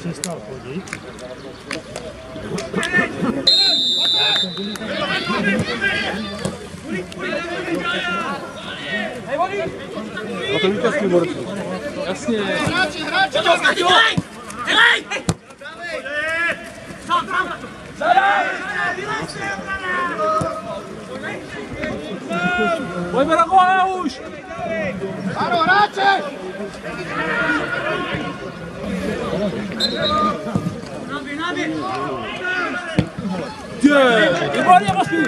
přestal chodit. A to vítězství borců. Jasně. Hráči! Hej! Pojďme na góla už! Ano, hráči! Výborně, Mosky!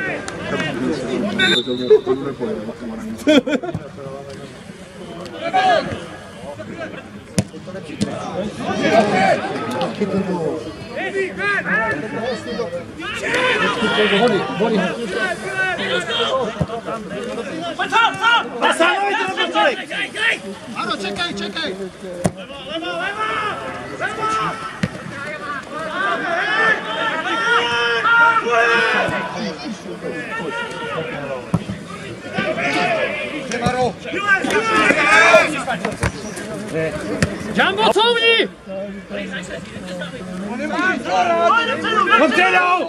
Ano, čekej! Leva! Jumbo, couvni! Popředou!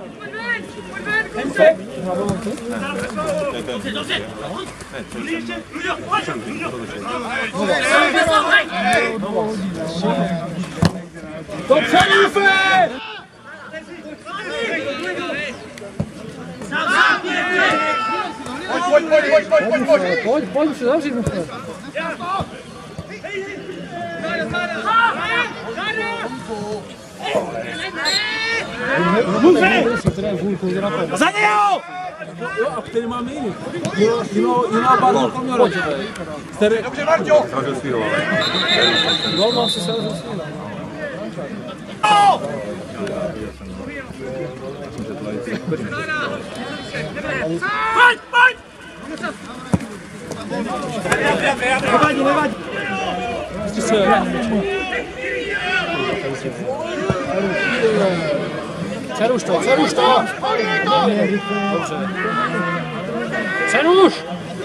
Dopředu, Fe! Pojď, už se zavřít musíme. Za něho! Jo, a který máme jiný? Jiná barva poměrodové. Dobře, Marťo! No, mám si sázet svýho. Pojď! Nevadí. Přeruš to! Dobře. Přeruš!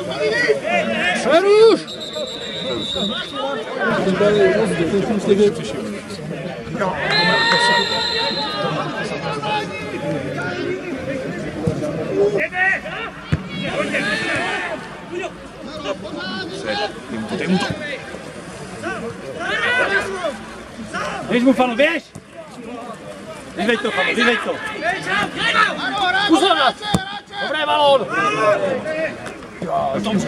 Dej mu to! Běž mu, Fano, běž! Vyveď to, Fano, vyveď to! Uzornat! Dobré, balón! Dobře.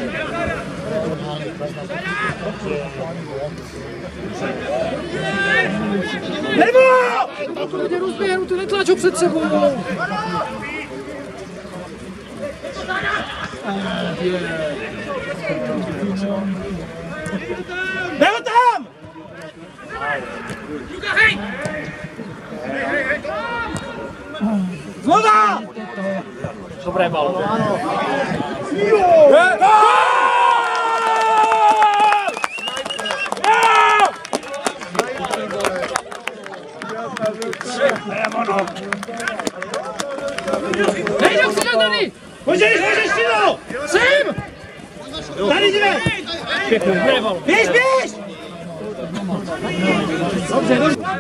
Nebo! To lidi rozběhnu, ty netlač ho před sebou! Nebo tam! Znova! Dobré balón. Nejde už si na tady! Můžeš, Šino! Sem! Tady jdeme! Běž! Dobře.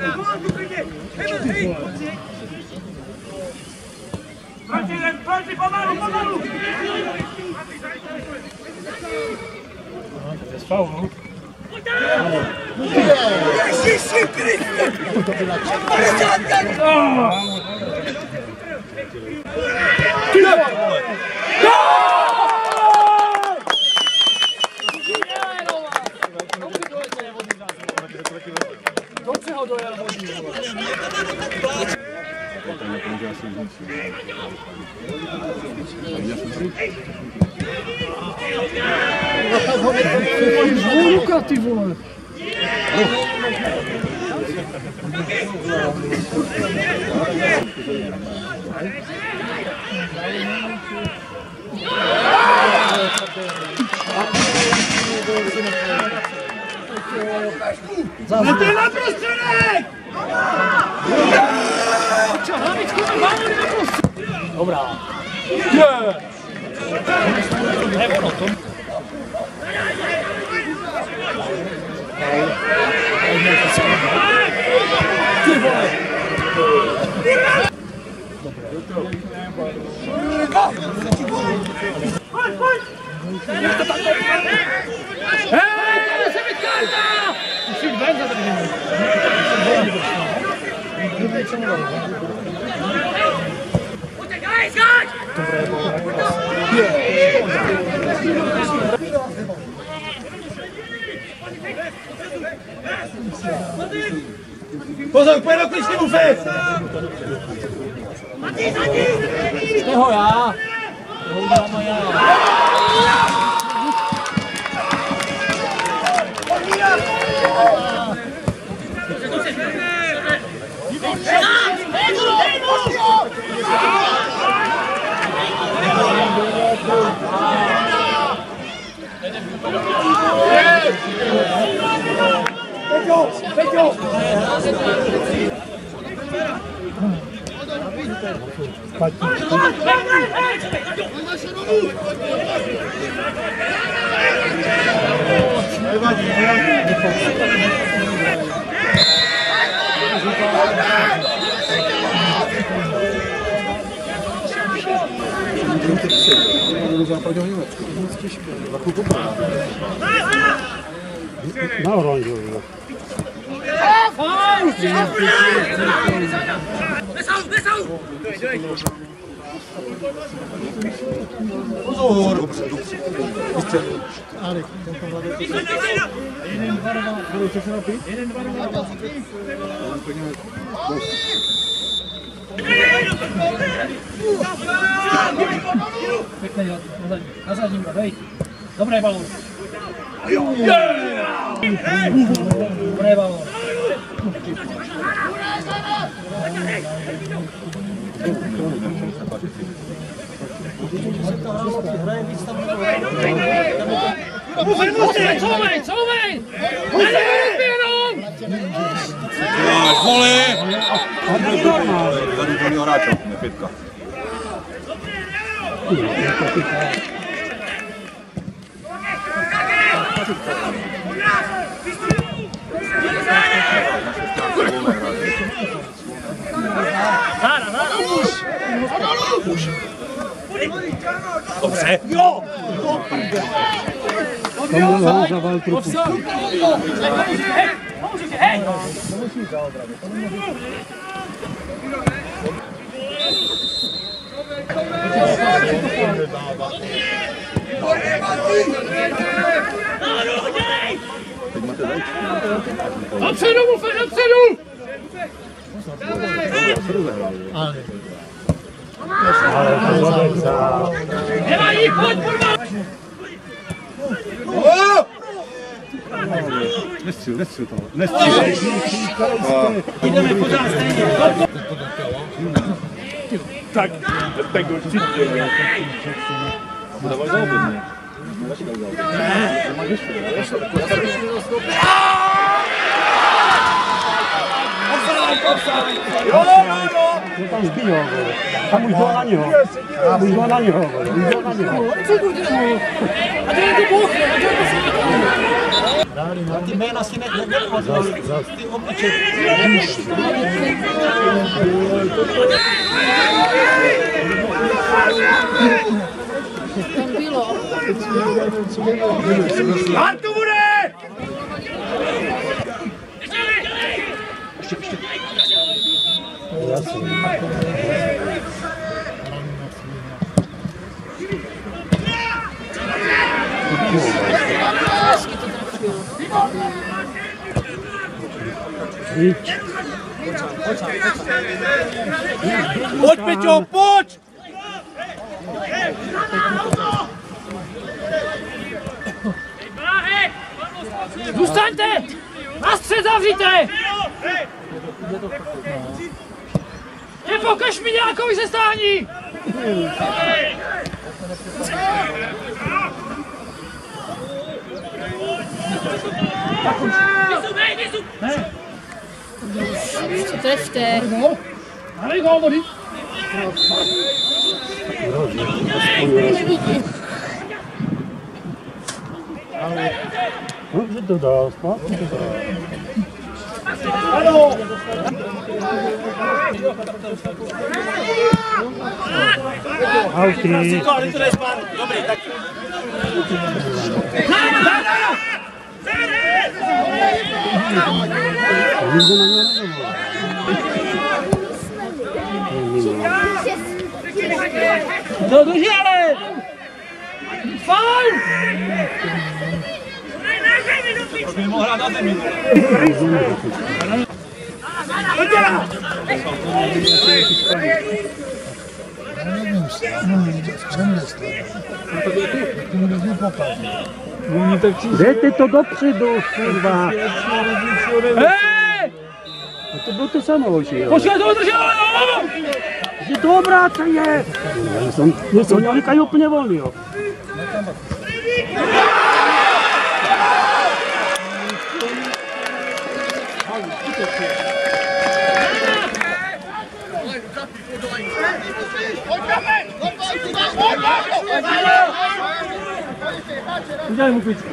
Proti, pomalu! To je z faulu. Ježiši Kriste! Dobře ho dojel vodní. Ruka, ty vole. Zase na prostředek! Dobrá. Ne, ono to. Pozor, pojď do kličky, Bufet! Jste ho já! Ho udělám já! Peťo! Na oranžový. Pozor! Pěkný na zadním, dej. Dobrý balón. Dobrý balón. Couvej! Vole! Tady druhýho hráče, nepětka. Dobře! Jo! Tam zaval trupu. Dopředu, Bufet, dopředu! Nevadí, pojď, kurva! Nestřel toho. Nestřel. Jdeme pořád stejně. Tak určitě. Dawaj za obydnie. Tam zbího, tam už bylo na něho. Tam už bylo na něho. A to je to Bůh, Ty jména si neodvaz, ty obličej. Tam bylo. A tu bude! Pojď, Peťo, pojď! Zůstaňte! Na střed zavřite! Pokaž mi nějakou zestání! Ne. Trefte. Ale gol, vody. Dobře to dal, zpátky to dal. Auty. Dobrý, tak. Nikdo na něho nedovolá. No, drží ale! Faul! Už by mohl hrát na zemi. Dejte to dopředu, kurva. Hej! A to bylo to samo, že jo? Počkej, to drží ale, no! Že to obráceně. Něco někají úplně volný, jo. Udělej mu pičku.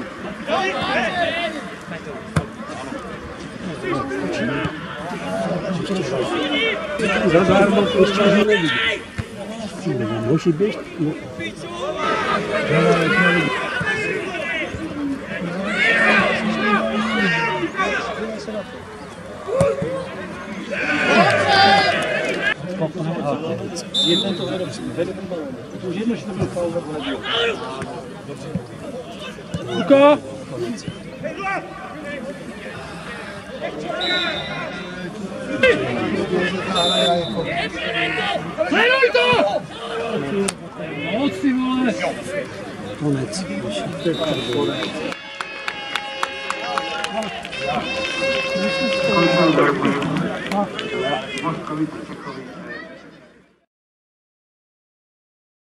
Zadarmo to ještě nevidí. Může běžt. Jeden to evropský, vede ten balón. Už jedno, že to byl faul nebo nebyl. Luka! Sleduj to! Moc ty vole! Konec. Moskovice Čechový.